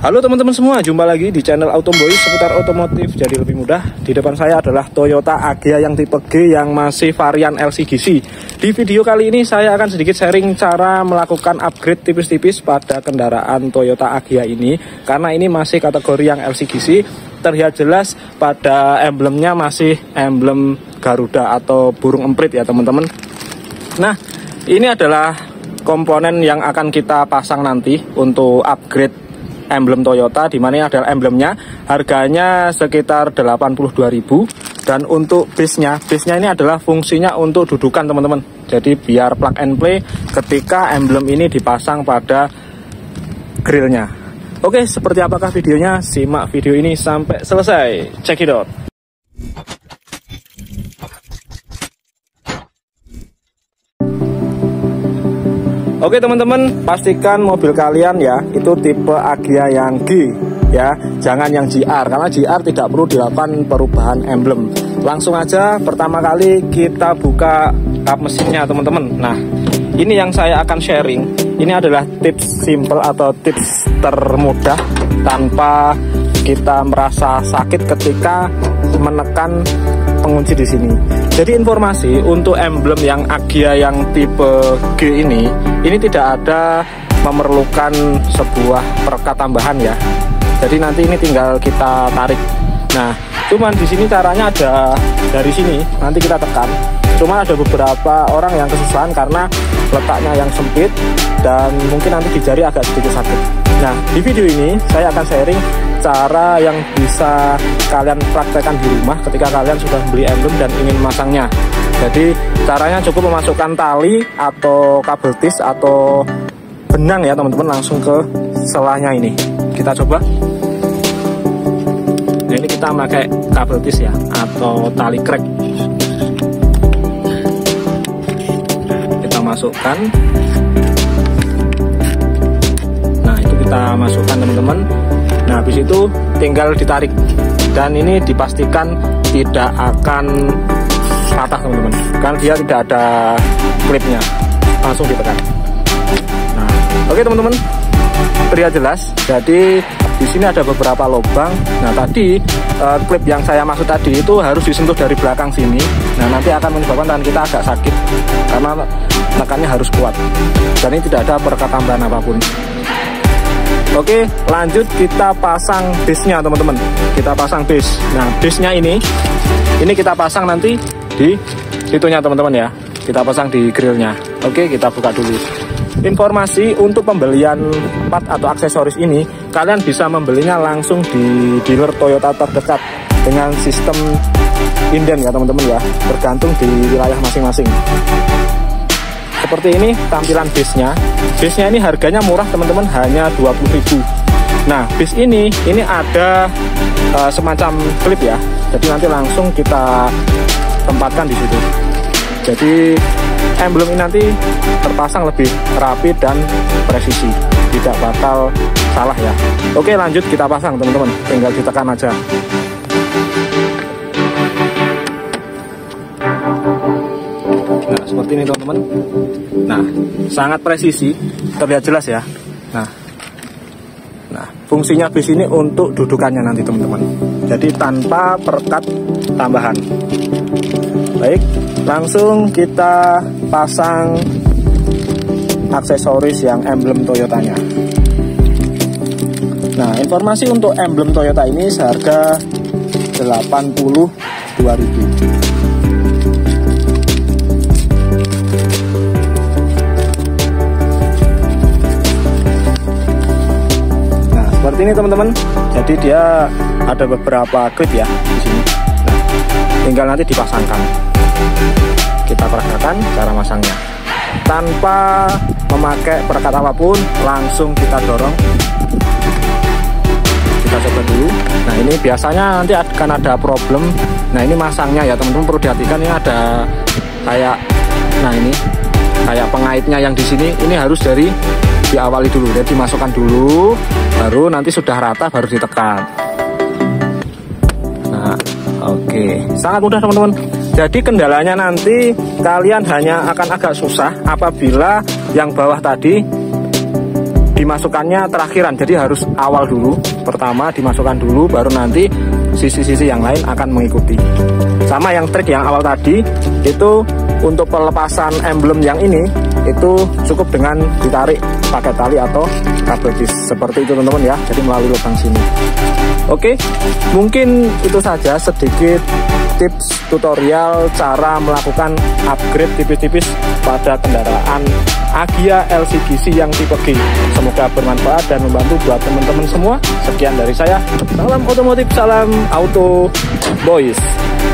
Halo teman-teman semua, jumpa lagi di channel Automboy seputar otomotif jadi lebih mudah. Di depan saya adalah Toyota Agya yang tipe G yang masih varian LCGC. Di video kali ini saya akan sedikit sharing cara melakukan upgrade tipis-tipis pada kendaraan Toyota Agya ini. Karena ini masih kategori yang LCGC, terlihat jelas pada emblemnya masih emblem Garuda atau burung emprit ya teman-teman. Nah, ini adalah komponen yang akan kita pasang nanti untuk upgrade emblem Toyota, di mana ada emblemnya, harganya sekitar 82.000. Dan untuk base-nya ini adalah fungsinya untuk dudukan teman-teman. Jadi biar plug and play ketika emblem ini dipasang pada grillnya. Oke, seperti apakah videonya? Simak video ini sampai selesai. Check it out. Oke teman-teman, pastikan mobil kalian ya itu tipe Agya yang G ya, jangan yang GR, karena GR tidak perlu dilakukan perubahan emblem. Langsung aja pertama kali kita buka kap mesinnya teman-teman. Nah, ini yang saya akan sharing. Ini adalah tips simple atau tips termudah tanpa kita merasa sakit ketika menekan pengunci di sini. Jadi informasi untuk emblem yang Agya yang tipe G ini tidak ada memerlukan sebuah perekat tambahan ya. Jadi nanti ini tinggal kita tarik. Nah, cuman di sini caranya ada dari sini, nanti kita tekan. Cuma ada beberapa orang yang kesusahan karena letaknya yang sempit dan mungkin nanti di jari agak sedikit sakit. Nah, di video ini saya akan sharing cara yang bisa kalian praktekkan di rumah ketika kalian sudah beli emblem dan ingin memasangnya. Jadi caranya cukup memasukkan tali atau kabel tis atau benang ya teman-teman, langsung ke selanya ini. Kita coba. Nah, ini kita pakai kabel tis ya atau tali krek. Kita masukkan. Nah, itu kita masukkan teman-teman. Nah, habis itu tinggal ditarik, dan ini dipastikan tidak akan patah teman-teman, kan dia tidak ada klipnya, langsung ditekan. Nah, oke teman-teman, terlihat jelas. Jadi di sini ada beberapa lubang. Nah, tadi klip yang saya maksud tadi itu harus disentuh dari belakang sini. Nah, nanti akan menyebabkan tangan kita agak sakit karena tekannya harus kuat, dan ini tidak ada perekat tambahan apapun. Oke, lanjut kita pasang base-nya teman-teman. Kita pasang base. Nah, base-nya ini kita pasang nanti di situnya teman-teman ya. Kita pasang di grillnya. Oke, kita buka dulu. Informasi untuk pembelian part atau aksesoris ini, kalian bisa membelinya langsung di dealer Toyota terdekat dengan sistem inden ya teman-teman ya, tergantung di wilayah masing-masing. Seperti ini tampilan base-nya. Base-nya ini harganya murah teman-teman, hanya 20.000. Nah, base ini ada semacam klip ya. Jadi nanti langsung kita tempatkan di situ. Jadi emblem ini nanti terpasang lebih rapi dan presisi, tidak bakal salah ya. Oke, lanjut kita pasang teman-teman. Tinggal ditekan aja. Nah, seperti ini teman-teman. Nah, sangat presisi, terlihat jelas ya. Nah, fungsinya base ini untuk dudukannya nanti teman-teman. Jadi tanpa perekat tambahan. Baik, langsung kita pasang aksesoris yang emblem Toyotanya. Nah, informasi untuk emblem Toyota ini seharga 82.000. Seperti ini teman-teman. Jadi dia ada beberapa klip ya di sini. Nah, tinggal nanti dipasangkan. Kita peragakan cara masangnya tanpa memakai perekat apapun, langsung kita dorong. Kita coba dulu. Nah, ini biasanya nanti akan ada problem. Nah, ini masangnya ya teman-teman, perlu diperhatikan. Ini ada kayak, nah ini kayak pengaitnya yang di sini. Ini harus dari diawali dulu, jadi dimasukkan dulu, baru nanti sudah rata baru ditekan. Nah, oke, sangat mudah teman-teman. Jadi kendalanya nanti kalian hanya akan agak susah apabila yang bawah tadi dimasukkannya terakhiran, jadi harus awal dulu. Pertama dimasukkan dulu, baru nanti sisi-sisi yang lain akan mengikuti. Sama yang trik yang awal tadi, itu untuk pelepasan emblem yang ini itu cukup dengan ditarik pakai tali atau kabel dis seperti itu teman-teman ya, jadi melalui lubang sini. Oke, mungkin itu saja sedikit tips tutorial cara melakukan upgrade tipis-tipis pada kendaraan Agya LCGC yang tipe G. Semoga bermanfaat dan membantu buat teman-teman semua. Sekian dari saya, salam otomotif, salam auto boys.